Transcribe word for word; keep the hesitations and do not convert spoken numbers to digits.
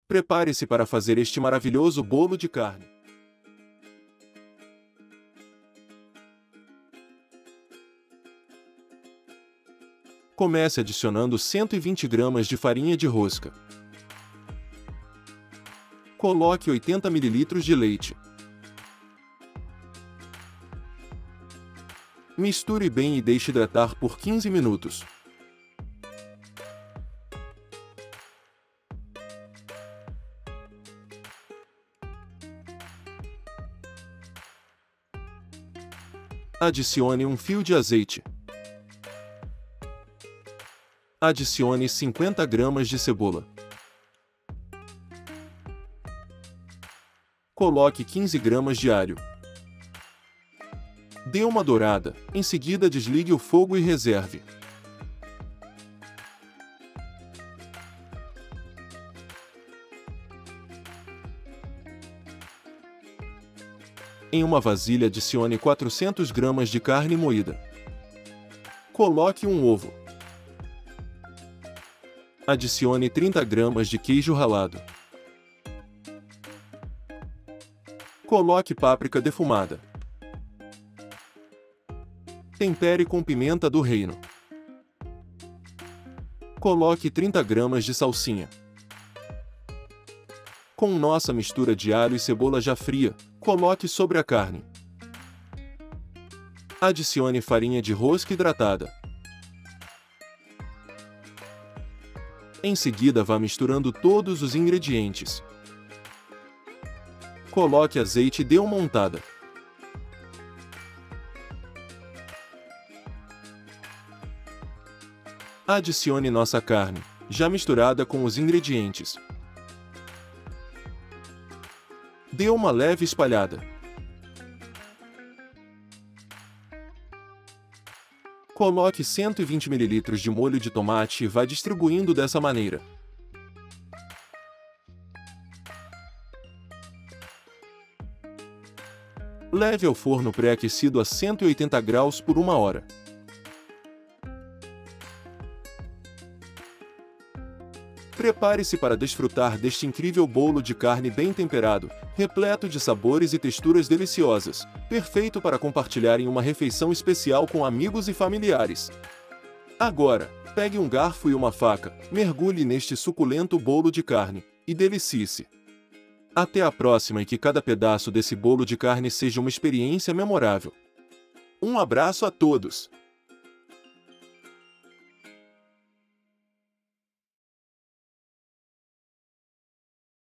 Prepare-se para fazer este maravilhoso bolo de carne. Comece adicionando cento e vinte gramas de farinha de rosca. Coloque oitenta mililitros de leite. Misture bem e deixe hidratar por quinze minutos. Adicione um fio de azeite. Adicione cinquenta gramas de cebola. Coloque quinze gramas de alho. Dê uma dourada, em seguida desligue o fogo e reserve. Em uma vasilha adicione quatrocentas gramas de carne moída. Coloque um ovo. Adicione trinta gramas de queijo ralado. Coloque páprica defumada. Tempere com pimenta do reino. Coloque trinta gramas de salsinha. Com nossa mistura de alho e cebola já fria, coloque sobre a carne. Adicione farinha de rosca hidratada. Em seguida vá misturando todos os ingredientes. Coloque azeite e dê uma untada. Adicione nossa carne, já misturada com os ingredientes. Dê uma leve espalhada. Coloque cento e vinte mililitros de molho de tomate e vá distribuindo dessa maneira. Leve ao forno pré-aquecido a cento e oitenta graus por uma hora. Prepare-se para desfrutar deste incrível bolo de carne bem temperado, repleto de sabores e texturas deliciosas, perfeito para compartilhar em uma refeição especial com amigos e familiares. Agora, pegue um garfo e uma faca, mergulhe neste suculento bolo de carne, e delicie-se. Até a próxima e que cada pedaço desse bolo de carne seja uma experiência memorável. Um abraço a todos!